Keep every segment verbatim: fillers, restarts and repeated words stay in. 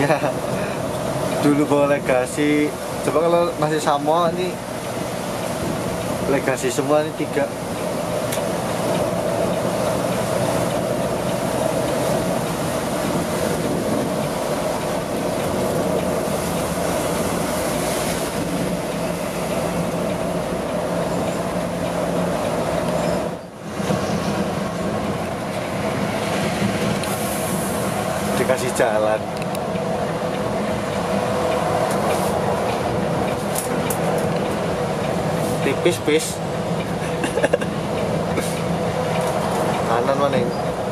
Dulu bawa Legacy. Coba kalau masih sama ini Legacy semua ini tiga. Dikasih jalan. Tipis pis. Kanan mana?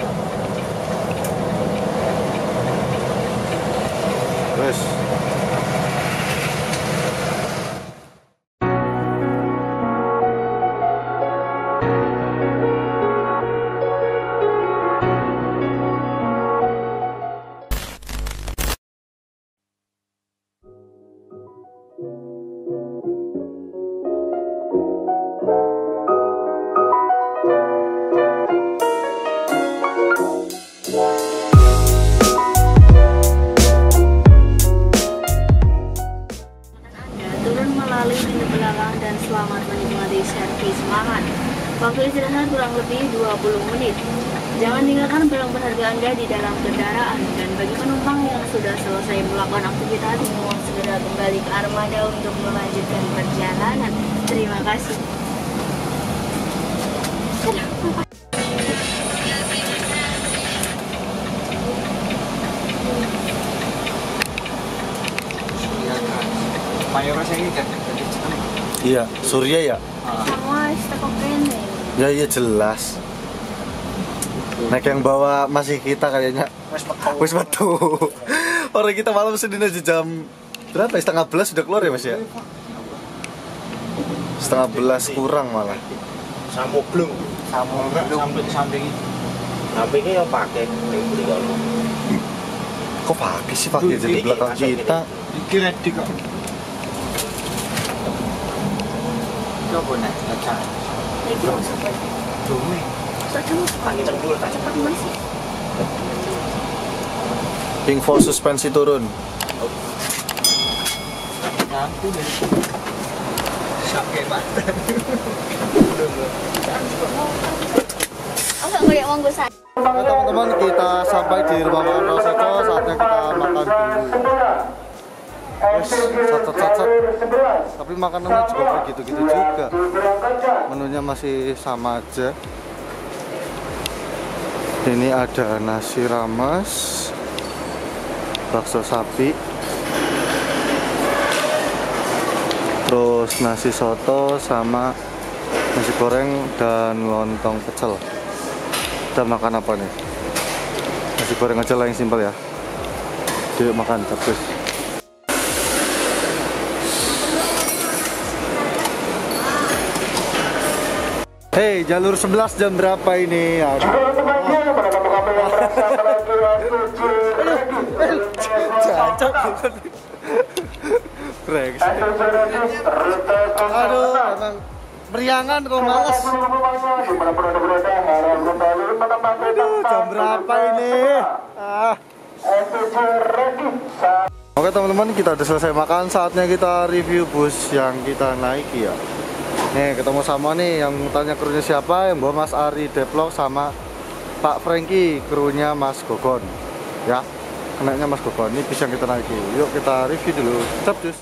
Terus. Selamat menikmati servis makan. Waktu istirahat kurang lebih dua puluh menit. Jangan tinggalkan barang berharga Anda di dalam kendaraan. Dan bagi penumpang yang sudah selesai melakukan aktivitas, mohon segera kembali ke armada untuk melanjutkan perjalanan. Terima kasih. Mayoritas ini kan Iya, Surya ya? Semua stok kene. Ya iya jelas. Nek yang bawa masih kita kayaknya. Wis metu. Orang kita malam sedina aja jam berapa? Setengah belas sudah keluar ya Mas ya? Setengah belas kurang malah. Sampo belum. Sampo sampai di samping. Sampingnya yang pakai beli kalau. Kok pakai sih pakai jadi belakang kita? Dikira di kok. Coba nih, baca. Lagi masuk apa? Dumi. Soalnya Pakai cendul, tak cepat masih. Info suspensi turun. Nanti dari sakit banget. Oh nggak ngeliat uang gue saya. Oke teman-teman, kita sampai di rumah makan Prasetyo. Saatnya kita makan dulu. Wes, cacat-cacat. Tapi makanannya juga begitu-gitu juga. Menunya masih sama aja. Ini ada nasi rames, bakso sapi, terus nasi soto sama nasi goreng dan lontong pecel. Kita makan apa nih? Nasi goreng aja lah yang simpel ya. Yuk makan terus. Hei, jalur sebelas jam berapa ini? Aduh. Cacat bukan. Brengsek. Aduh, emang meriangan kok males. Aduh, jam berapa ini? Ah. Oke teman-teman, kita udah selesai makan. Saatnya kita review bus yang kita naiki ya. Nih ketemu sama nih yang tanya krunya siapa, yang bawa Mas Ari Deplok sama Pak Franky, krunya Mas Gogon ya, kenanya Mas Gogon. Ini bis yang kita naiki, yuk kita review dulu. Cap jus.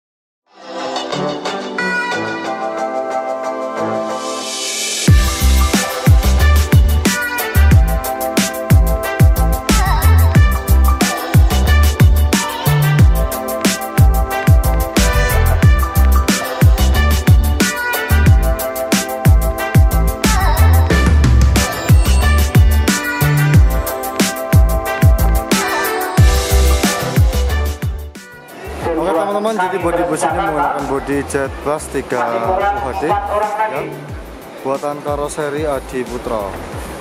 Teman-teman, jadi bodi bus ini menggunakan bodi Jetbus tiga U H D ya, buatan karoseri Adi Putra.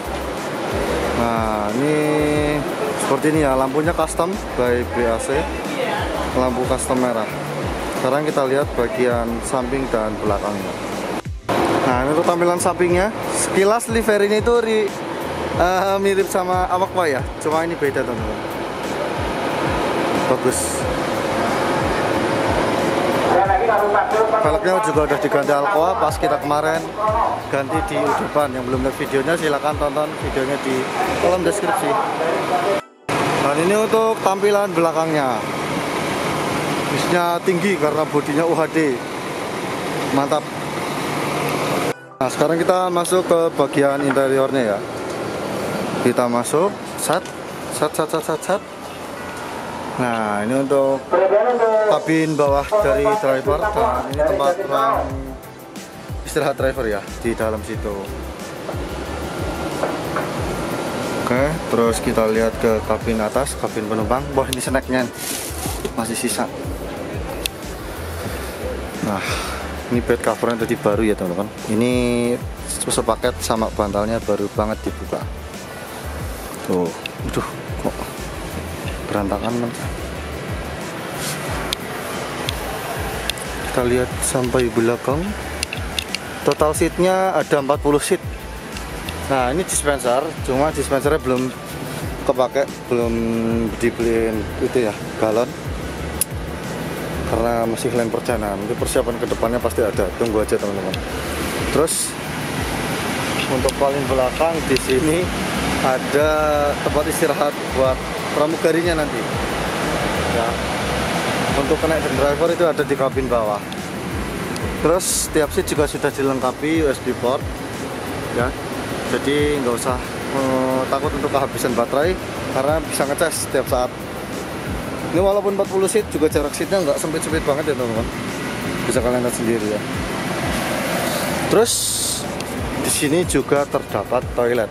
Nah ini seperti ini ya, lampunya custom by B A C, lampu custom merah. Sekarang kita lihat bagian samping dan belakangnya. Nah ini untuk tampilan sampingnya, sekilas liverynya itu ri, uh, mirip sama Awakwa ya, cuma ini beda teman-teman. bagus. Velgnya juga udah diganti Alcoa pas kita kemarin ganti di depan. Yang belum lihat videonya silahkan tonton videonya di kolom deskripsi. Dan ini untuk tampilan belakangnya, bisnya tinggi karena bodinya U H D, mantap. Nah sekarang kita masuk ke bagian interiornya ya. Kita masuk, sat, sat, sat, sat, sat, sat. Nah ini untuk kabin bawah dari driver, dan ini tempat ruang istirahat driver ya di dalam situ. Oke, terus kita lihat ke kabin atas, kabin penumpang. Wah ini snacknya masih sisa. Nah ini bed covernya tadi baru ya teman-teman. Ini sepaket sama bantalnya baru banget dibuka. Tuh, aduh kok berantakan kan. Kita lihat sampai belakang, total seatnya ada empat puluh seat. Nah ini dispenser, cuma dispensernya belum kepake, belum dibeliin itu ya galon, karena masih lain perjalanan. Nanti persiapan kedepannya pasti ada, tunggu aja teman-teman. Terus untuk paling belakang di sini ada tempat istirahat buat pramugarinya nanti ya. Untuk kenaik dan driver itu ada di kabin bawah. Terus setiap seat juga sudah dilengkapi U S B port ya, jadi nggak usah uh, takut untuk kehabisan baterai karena bisa ngecas setiap saat. Ini walaupun empat puluh seat juga jarak seatnya nggak sempit-sempit banget ya teman-teman, bisa kalian lihat sendiri ya. Terus di sini juga terdapat toilet.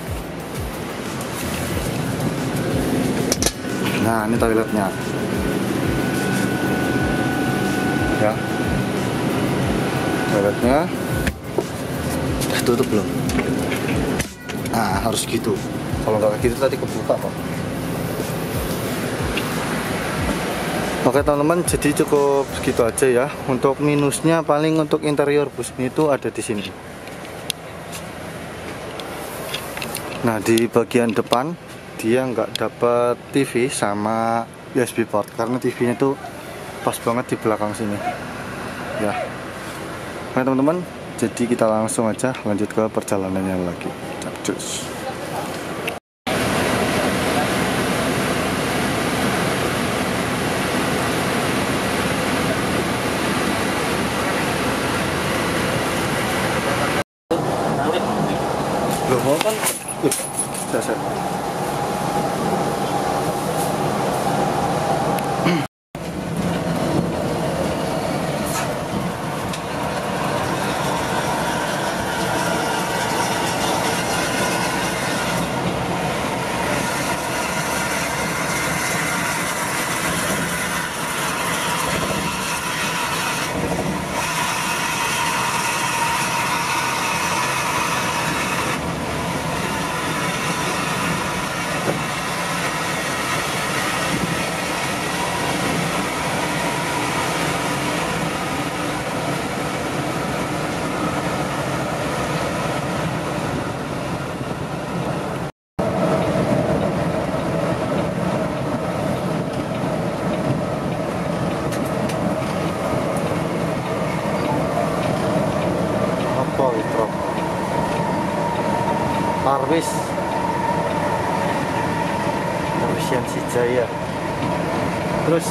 Nah ini toiletnya ya, toiletnya udah tutup belum? Nah harus gitu, kalau nggak gitu tadi kebuka kok. Oke teman-teman, jadi cukup segitu aja ya. Untuk minusnya paling untuk interior bus itu ada di sini. Nah di bagian depan dia nggak dapat T V sama U S B port karena T V-nya tuh pas banget di belakang sini ya. Oke teman-teman, jadi kita langsung aja lanjut ke perjalanannya lagi. Cus. Belum mau kan? Uh, dasar. Parwis Efisiensi Jaya. Terus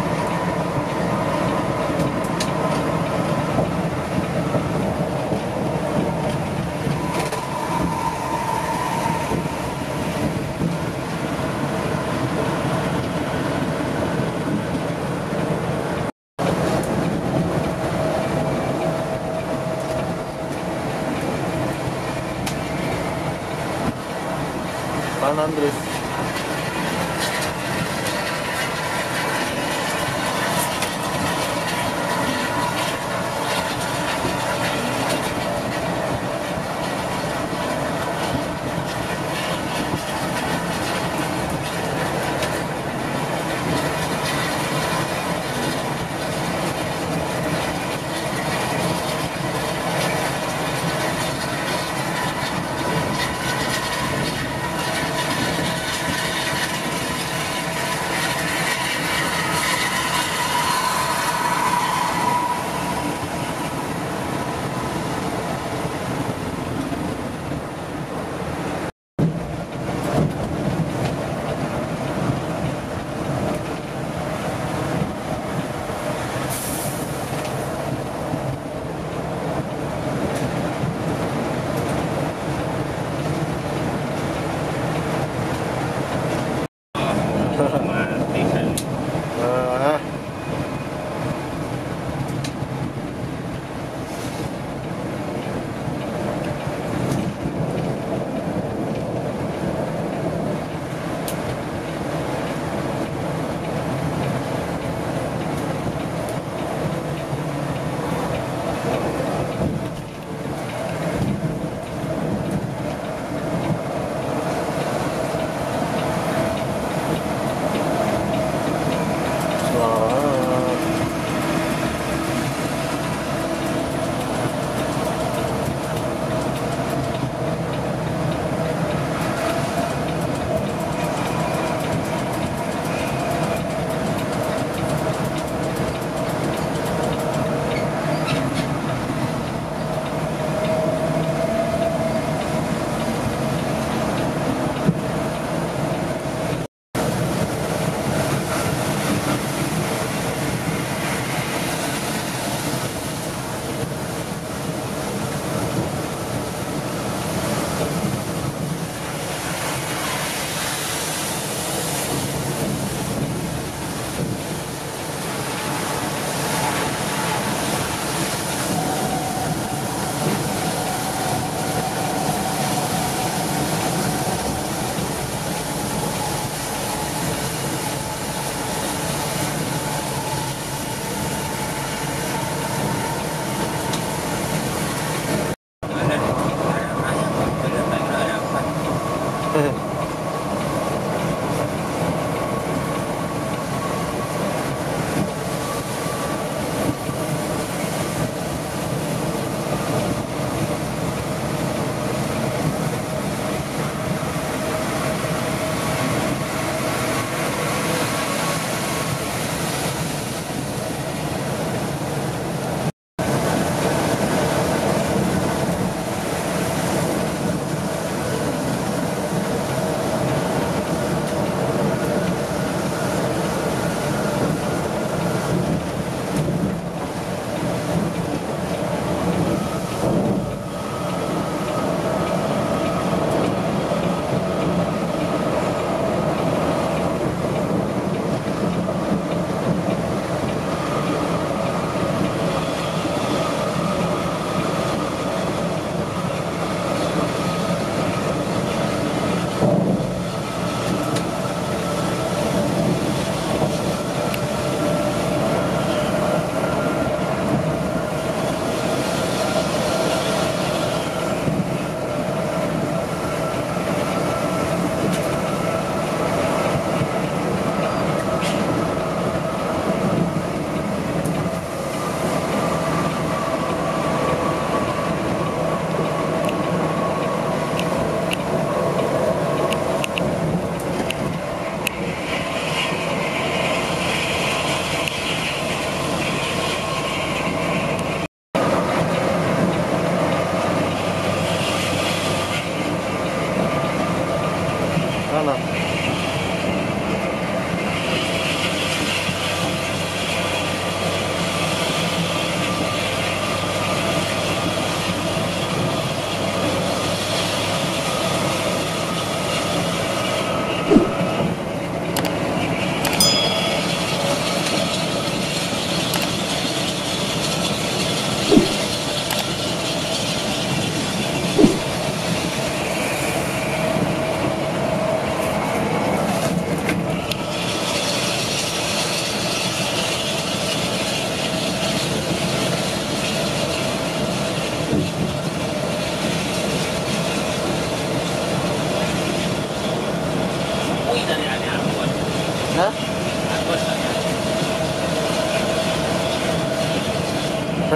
kanan terus.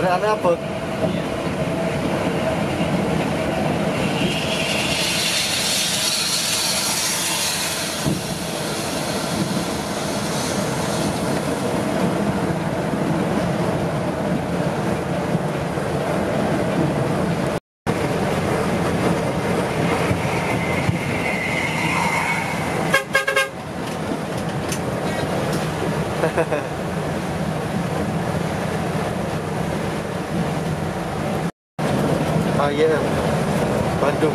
Kebanyakan abot. A Y M Bandung.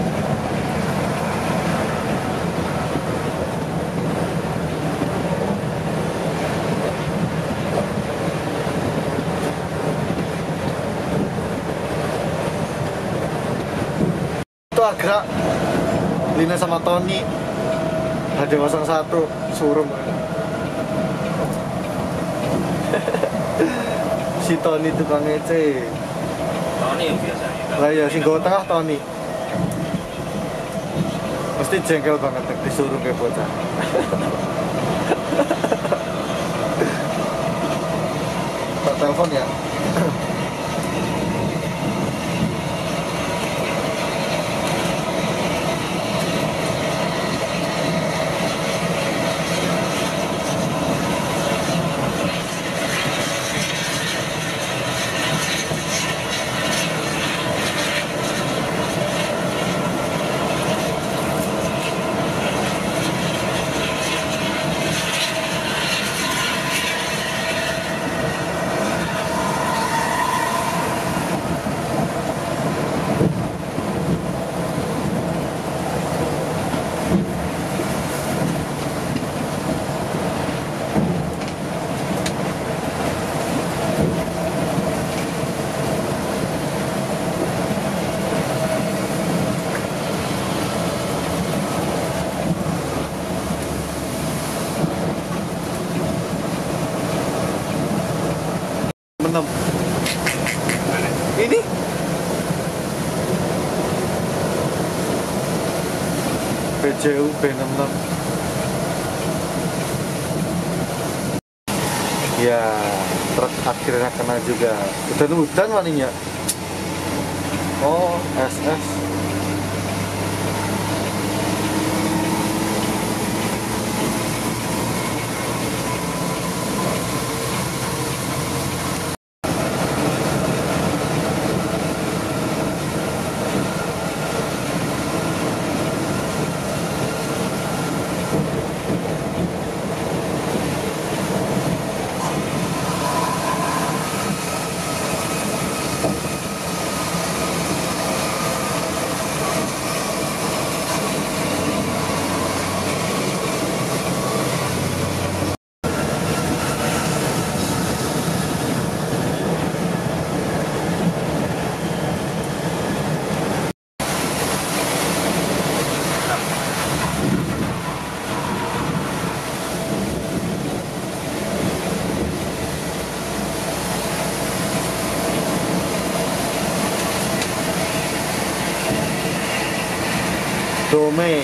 Itu Agra Lina sama Tony H D nol satu Surum. Si Tony tukang ngece. Tony yang biasanya. Lah ya sing gowo tengah Tony. Mesti jengkel banget nek disuruh kayak bocah. Tak telepon ya. Menem. Ini P J U B enam enam. Ya, truk akhirnya kena juga. Udan-udan waninya. Oh, S S. Dome.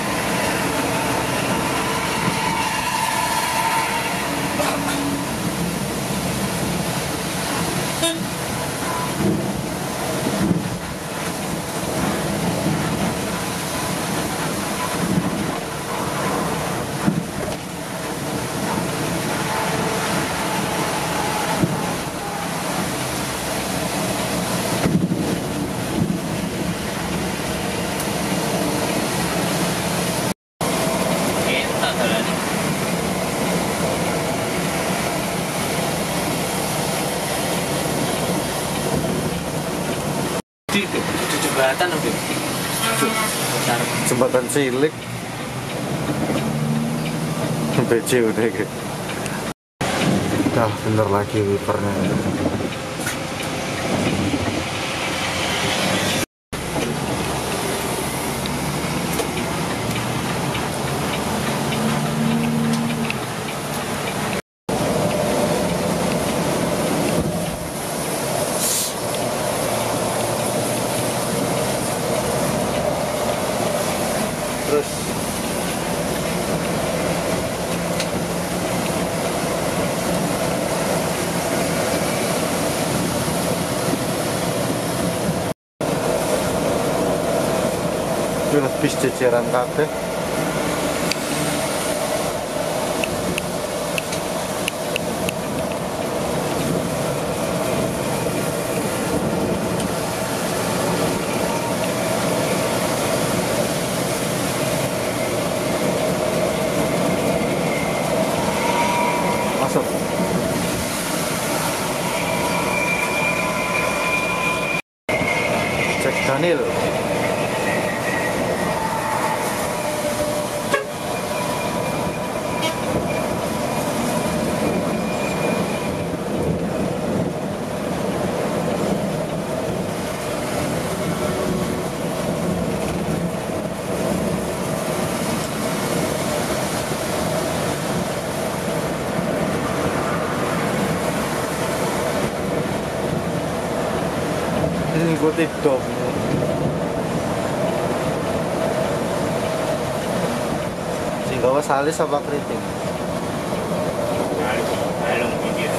Di, di, di jembatan udah. Jembatan cilik. B J udah gitu. Dah bener lagi wipernya. Terus Wih, bis jajaran kabeh. Masuk. Jack Daniel. Ini ikuti dom. Sehingga salis apa keriting? Dalam video.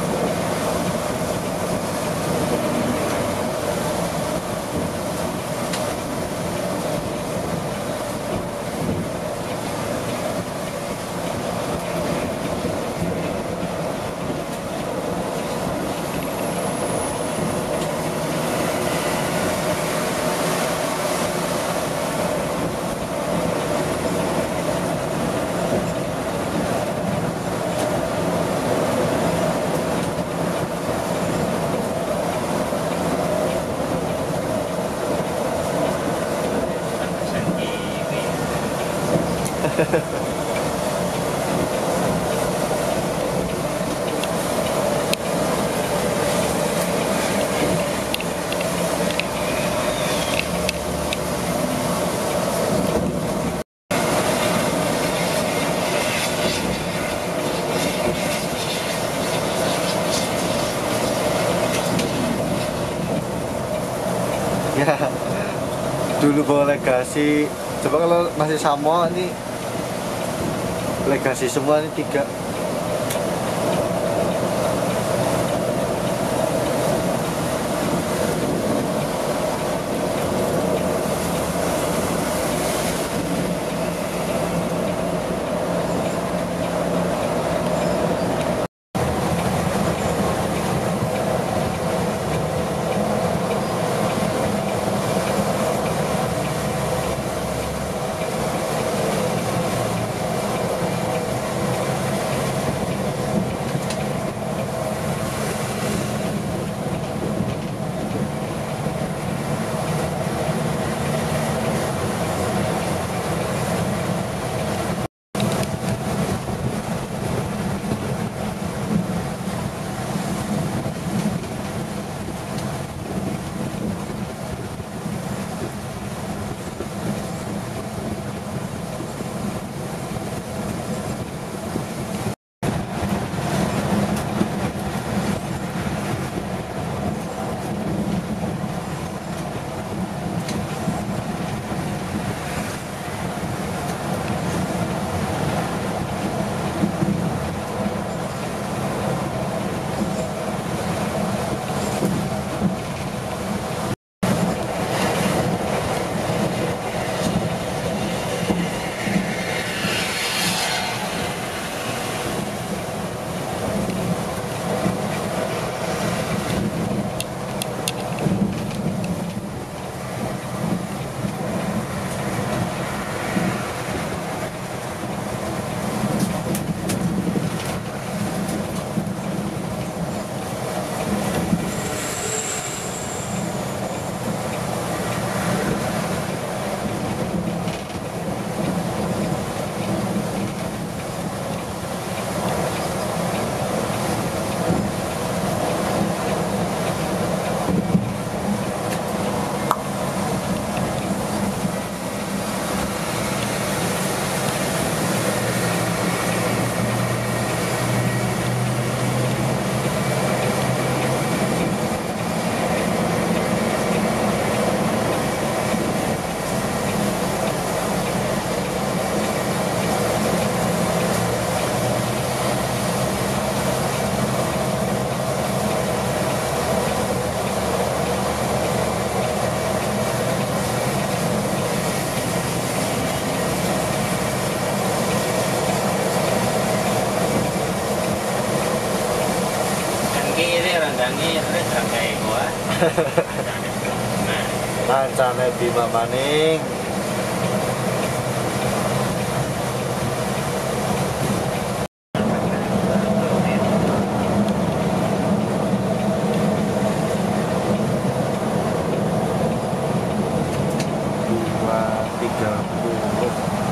Ya, dulu bawa legasi. Coba kalau masih sama ini legasi semua ini tiga. Kancane Bima maning. dua tiga puluh.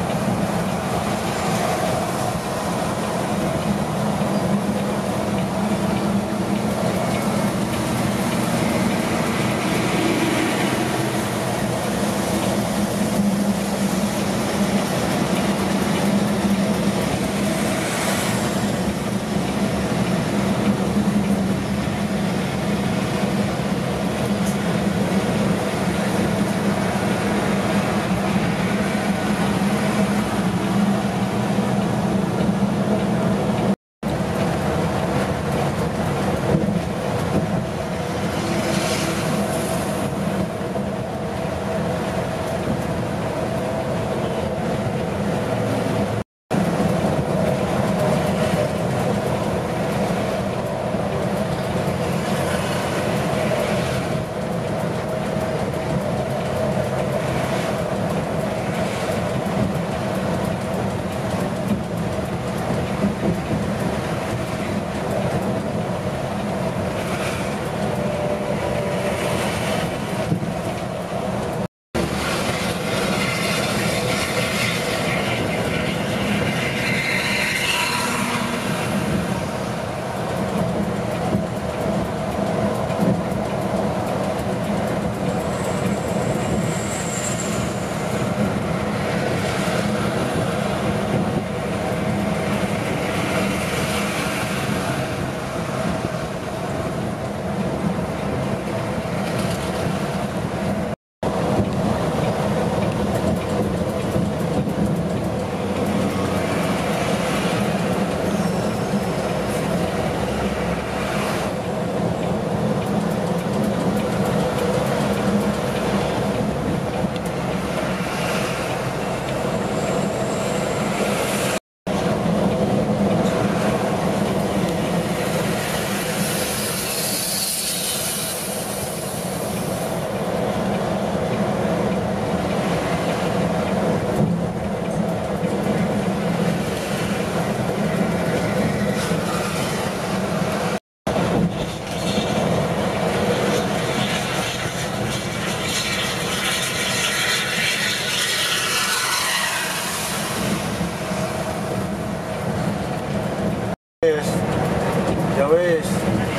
Ya wis.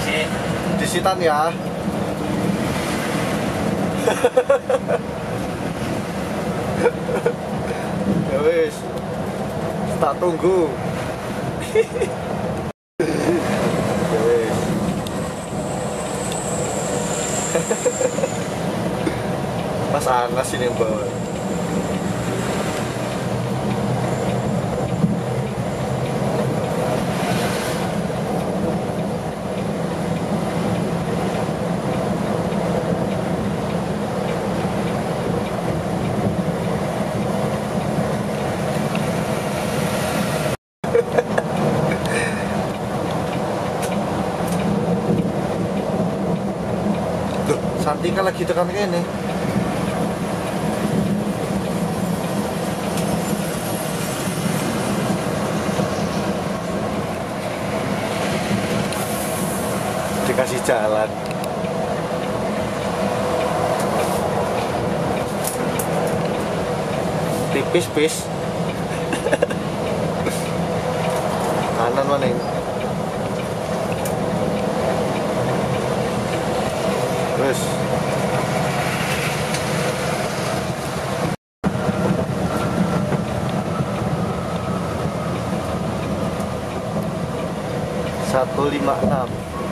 Disitan ya. Ya wis. Tak tunggu. Ya wis. Mas Anas ini yang bawa. Santika lagi tekan kene. Dikasih jalan. Tipis pis. Kanan maning. Wes. satu lima enam.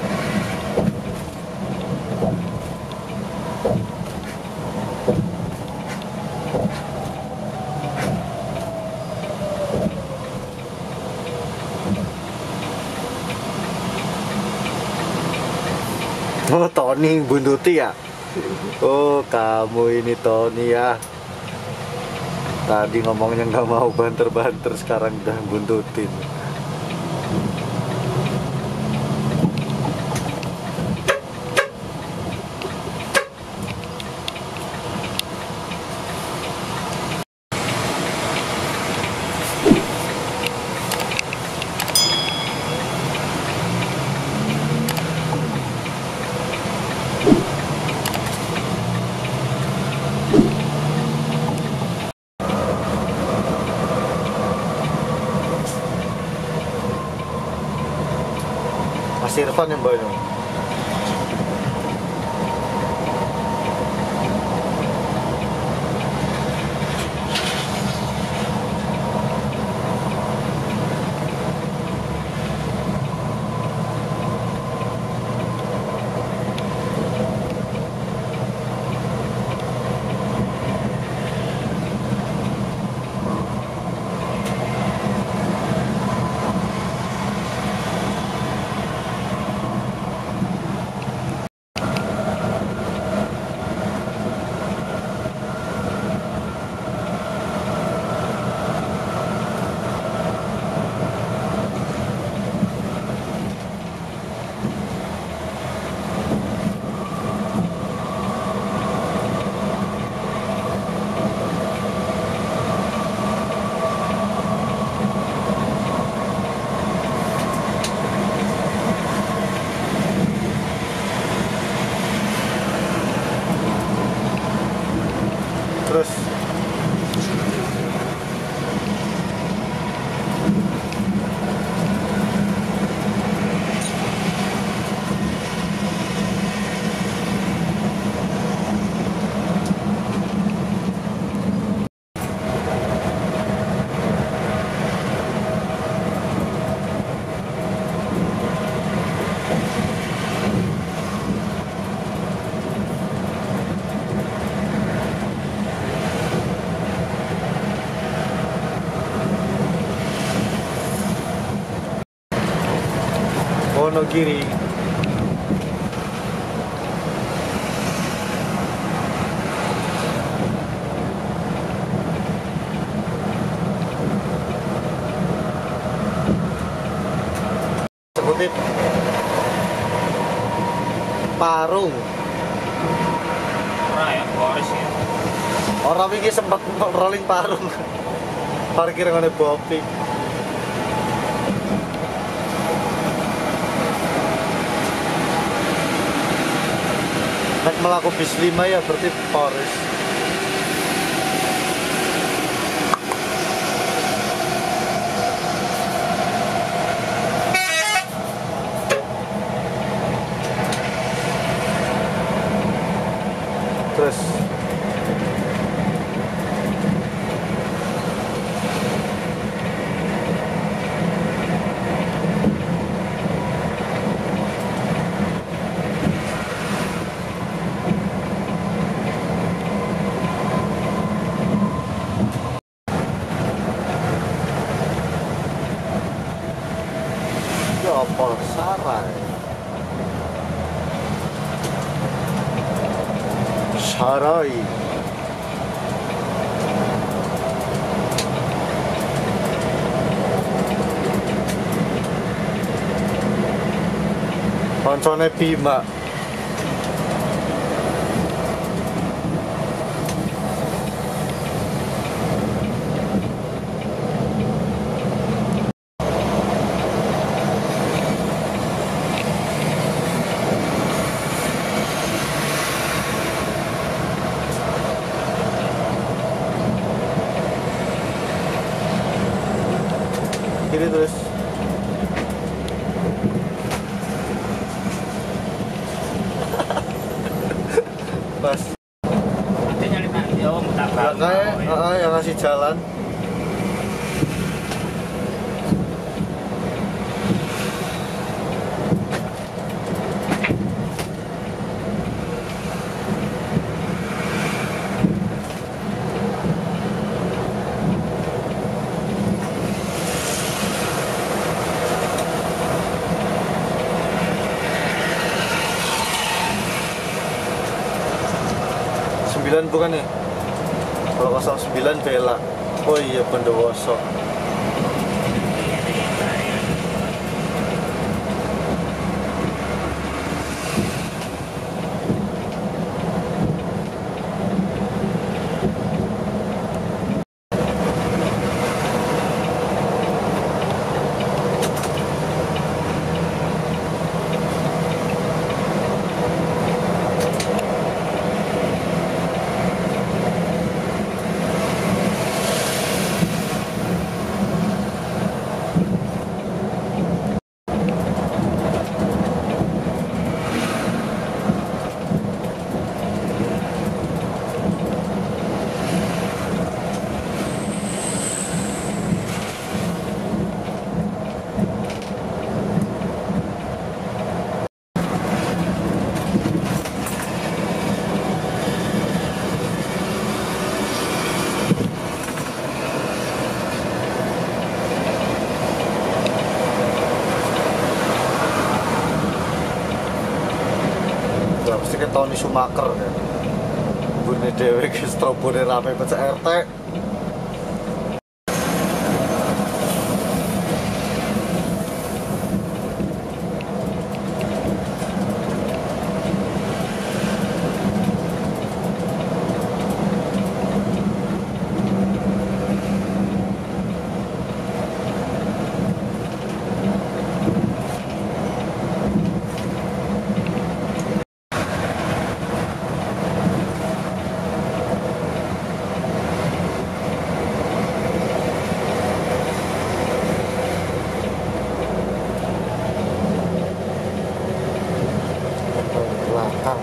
Oh, Tony buntuti ya? Oh, kamu ini Tony ya. Tadi ngomongnya nggak mau banter-banter, sekarang udah buntutin. Mas Irfan yang bawa ini. Terus Wonogiri. Sekutip Parung. Ora ya, Boris ya. Orang ini sempat rolling Parung. Parkir ngene Bopik. Nek melaku bis lima ya berarti Polres. Terus Opol Sarai Sarai koncone Bima. Kiri terus. Pas. Nanti nyari Pak Yo mutar Ya kayak uh, yang ngasih jalan. sembilan bukan ya? Kalau nol sembilan Bella. Oh iya Bondowoso. Tony Schumacher ya. Bune dhewe ki strobone rame pecah R T. Belakang.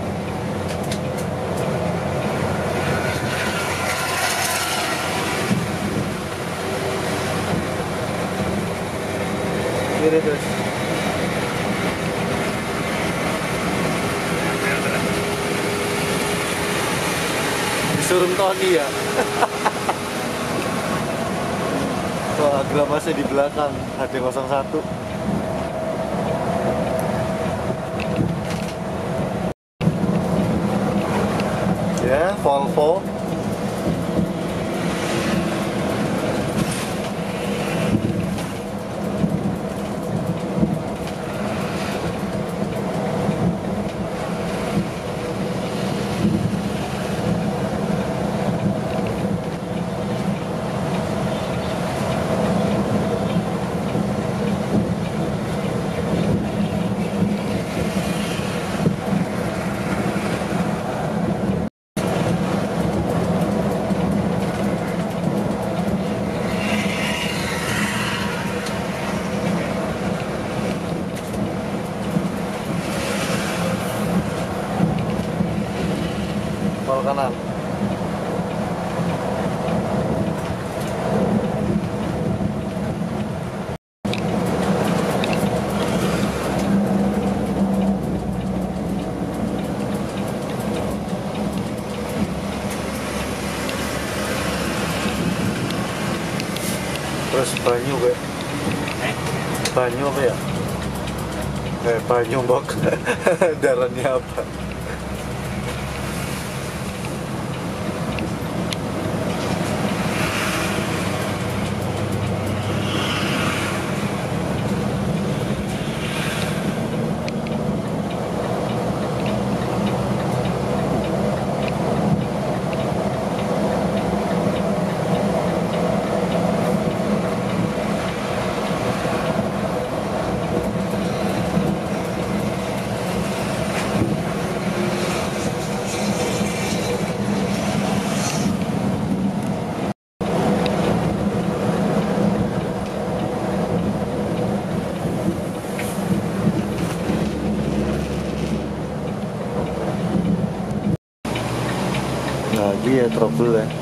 Kiri terus. Disuruh Tony ya. Wah, masih di belakang H D nol satu. Ya, Volvo. Tol kanan. Terus banyu gue. Eh? Banyu apa ya? Eh, banyu mbok. Darannya apa? Lagi ya trouble ya.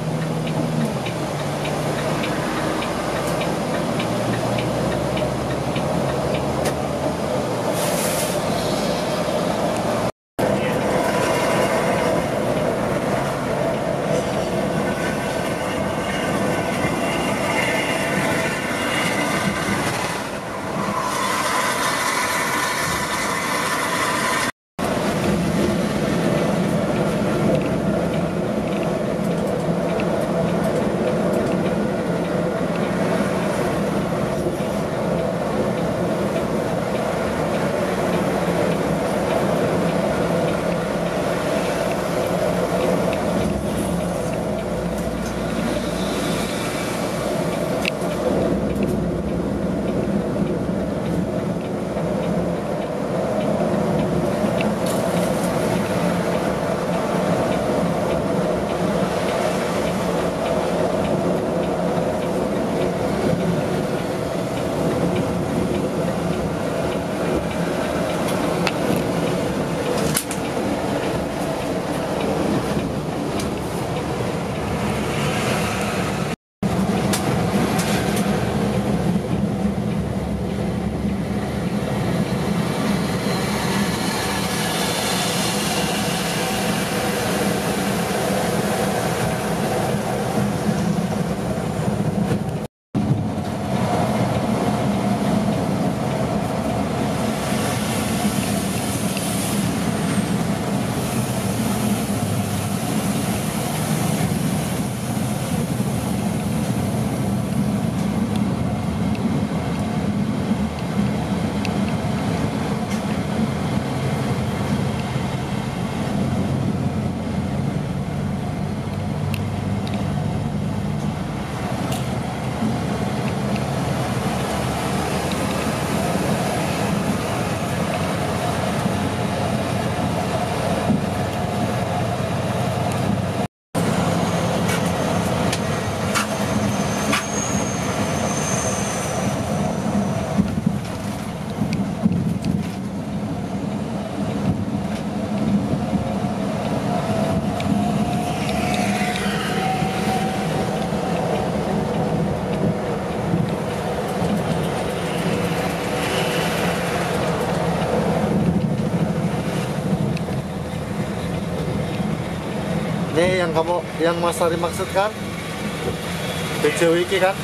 Nih yang kamu, yang Mas Ari maksudkan B J W iki kan?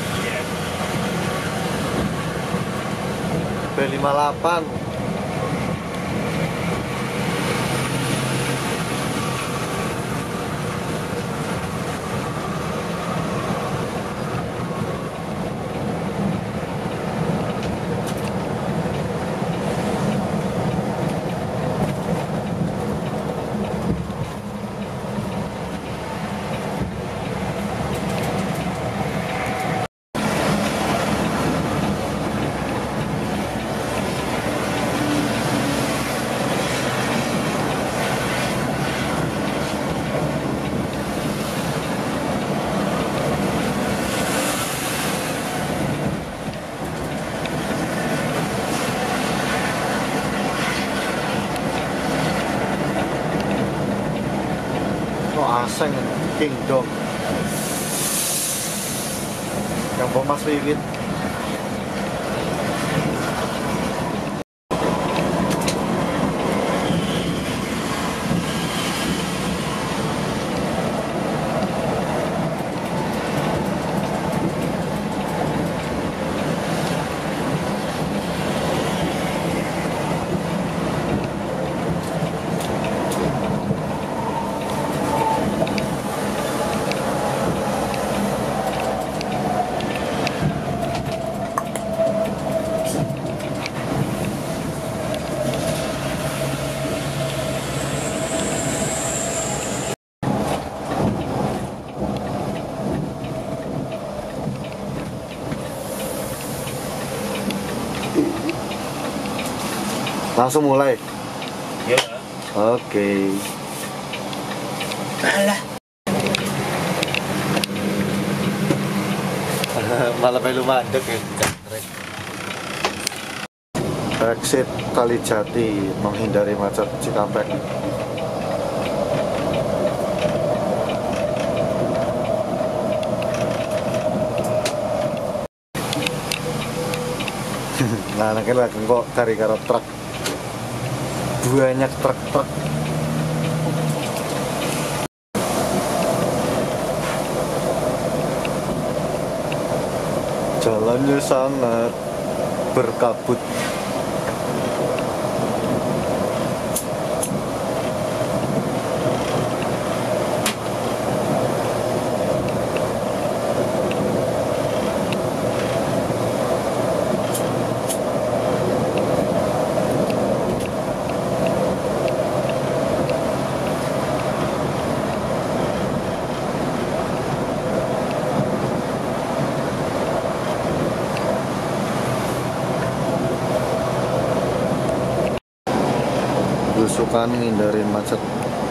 B lima delapan. Aseng Kingdom yang bawa Mas Wiwit. Langsung mulai. Ya. Oke. Alah. Malah melu mandek ya. Exit Kalijati menghindari macet Cikampek. Nah, nanti lagi kok cari karo truk. Banyak truk-truk. Jalannya sangat berkabut. Belusukan ngindarin macet.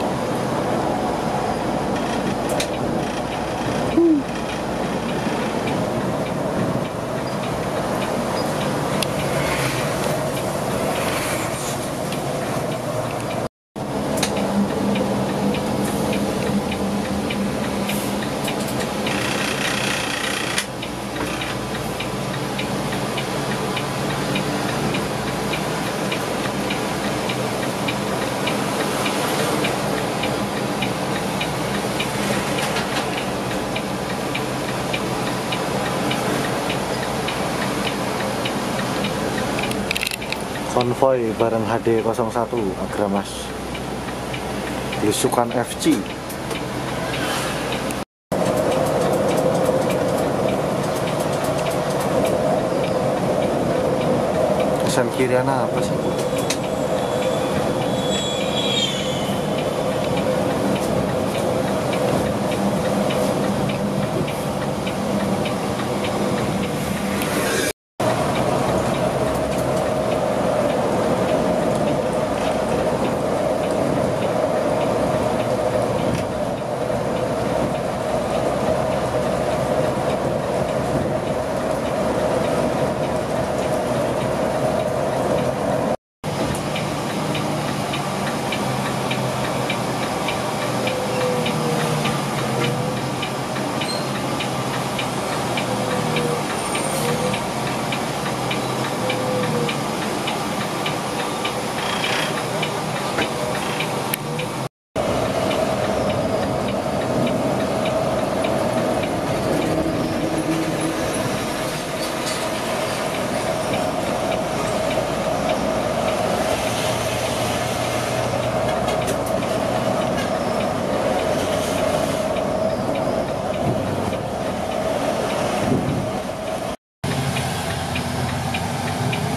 Konvoy bareng H D nol satu Agramas. Belusukan F C. Pesan kiriana apa sih?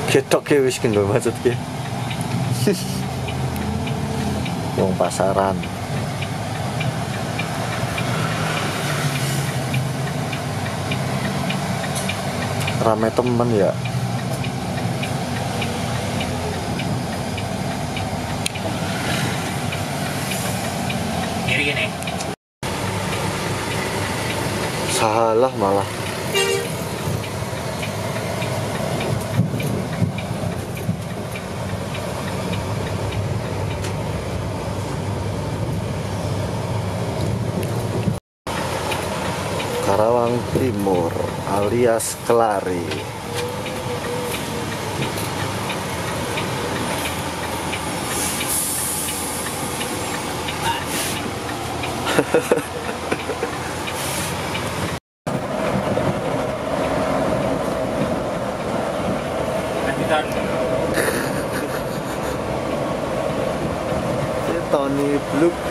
Ketok ya wis kan lho maksudnya. Wong pasaran. Rame temen ya. Kiri gini. Salah malah. Karawang Timur alias Kelari. Lanjutan. Tony Blue